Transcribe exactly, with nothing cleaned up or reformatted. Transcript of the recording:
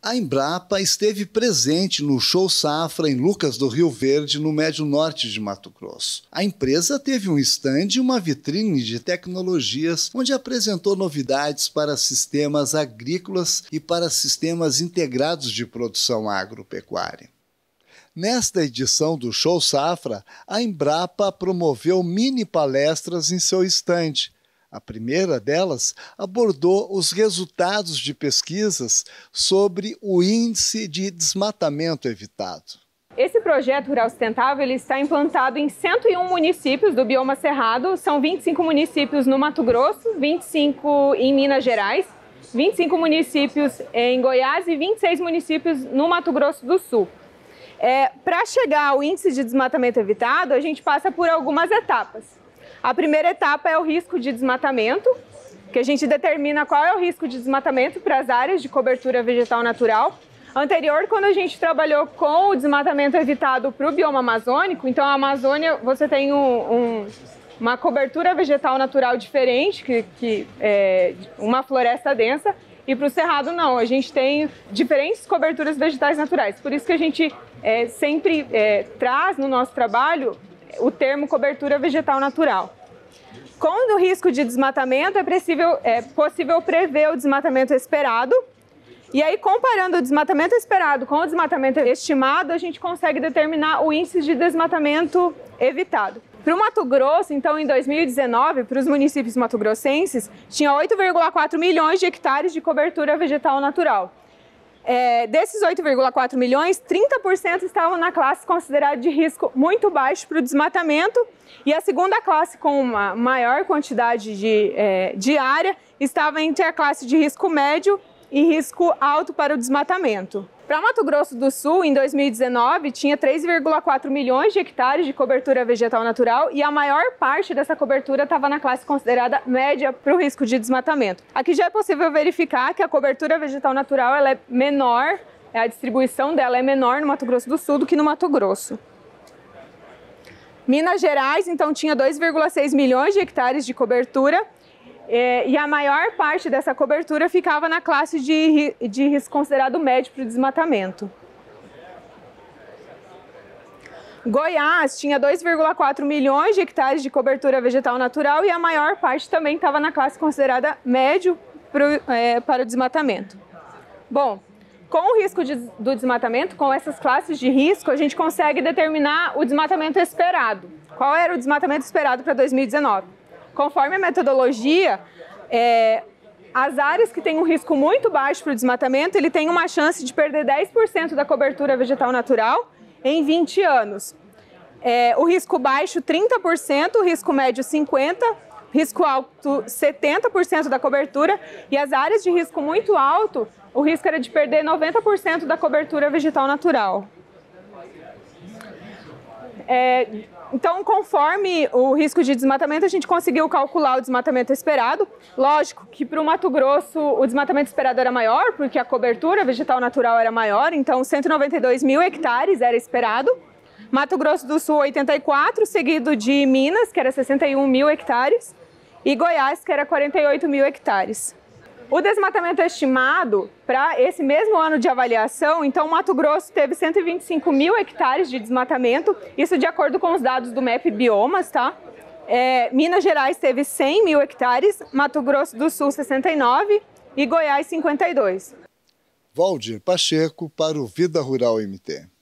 A Embrapa esteve presente no Show Safra em Lucas do Rio Verde, no Médio Norte de Mato Grosso. A empresa teve um stand e uma vitrine de tecnologias, onde apresentou novidades para sistemas agrícolas e para sistemas integrados de produção agropecuária. Nesta edição do Show Safra, a Embrapa promoveu mini palestras em seu stand. A primeira delas abordou os resultados de pesquisas sobre o índice de desmatamento evitado. Esse projeto Rural Sustentável ele está implantado em cento e um municípios do bioma Cerrado. São vinte e cinco municípios no Mato Grosso, vinte e cinco em Minas Gerais, vinte e cinco municípios em Goiás e vinte e seis municípios no Mato Grosso do Sul. É, para chegar ao índice de desmatamento evitado, a gente passa por algumas etapas. A primeira etapa é o risco de desmatamento, que a gente determina qual é o risco de desmatamento para as áreas de cobertura vegetal natural. Anterior, quando a gente trabalhou com o desmatamento evitado para o bioma amazônico, então a Amazônia você tem um, um, uma cobertura vegetal natural diferente, que, que é uma floresta densa, e para o Cerrado não, a gente tem diferentes coberturas vegetais naturais. Por isso que a gente é, sempre é, traz no nosso trabalho o termo cobertura vegetal natural. Com o risco de desmatamento, é possível, é possível prever o desmatamento esperado. E aí, comparando o desmatamento esperado com o desmatamento estimado, a gente consegue determinar o índice de desmatamento evitado. Para o Mato Grosso, então, em dois mil e dezenove, para os municípios mato-grossenses, tinha oito vírgula quatro milhões de hectares de cobertura vegetal natural. É, desses oito vírgula quatro milhões, trinta por cento estavam na classe considerada de risco muito baixo para o desmatamento, e a segunda classe, com uma maior quantidade de, é, de área, estava entre a classe de risco médio e risco alto para o desmatamento. Para Mato Grosso do Sul, em dois mil e dezenove, tinha três vírgula quatro milhões de hectares de cobertura vegetal natural e a maior parte dessa cobertura estava na classe considerada média para o risco de desmatamento. Aqui já é possível verificar que a cobertura vegetal natural ela é menor, a distribuição dela é menor no Mato Grosso do Sul do que no Mato Grosso. Minas Gerais, então, tinha dois vírgula seis milhões de hectares de cobertura, e a maior parte dessa cobertura ficava na classe de, de risco considerado médio para o desmatamento. Goiás tinha dois vírgula quatro milhões de hectares de cobertura vegetal natural e a maior parte também estava na classe considerada médio para, é, para o desmatamento. Bom, com o risco de, do desmatamento, com essas classes de risco, a gente consegue determinar o desmatamento esperado. Qual era o desmatamento esperado para dois mil e dezenove? Conforme a metodologia, é, as áreas que têm um risco muito baixo para o desmatamento, ele tem uma chance de perder dez por cento da cobertura vegetal natural em vinte anos. É, o risco baixo, trinta por cento, o risco médio, cinquenta por cento, risco alto, setenta por cento da cobertura, e as áreas de risco muito alto, o risco era de perder noventa por cento da cobertura vegetal natural. É, Então, conforme o risco de desmatamento, a gente conseguiu calcular o desmatamento esperado. Lógico que para o Mato Grosso o desmatamento esperado era maior, porque a cobertura vegetal natural era maior, então cento e noventa e dois mil hectares era esperado. Mato Grosso do Sul, oitenta e quatro, seguido de Minas, que era sessenta e um mil hectares, e Goiás, que era quarenta e oito mil hectares. O desmatamento estimado para esse mesmo ano de avaliação, então Mato Grosso teve cento e vinte e cinco mil hectares de desmatamento, isso de acordo com os dados do M E P Biomas, tá? É, Minas Gerais teve cem mil hectares, Mato Grosso do Sul sessenta e nove e Goiás cinquenta e dois. Valdir Pacheco para o Vida Rural M T.